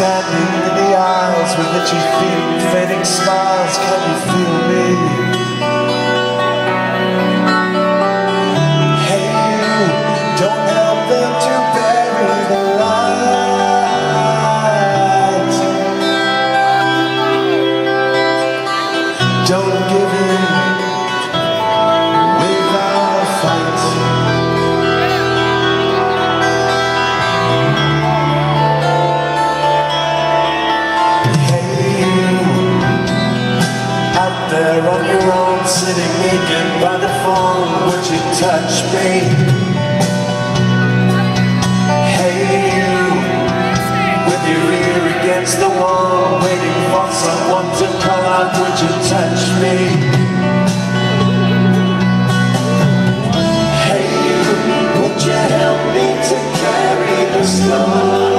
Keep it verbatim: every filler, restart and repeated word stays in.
standing in the aisles with itchy feet and fading smiles. Can you feel me? Hey you, don't help them to bury the light. Don't give in without a fight. There on your own, sitting naked by the phone, would you touch me? Hey you, with your ear against the wall, waiting for someone to call out, would you touch me? Hey you, would you help me to carry the stone?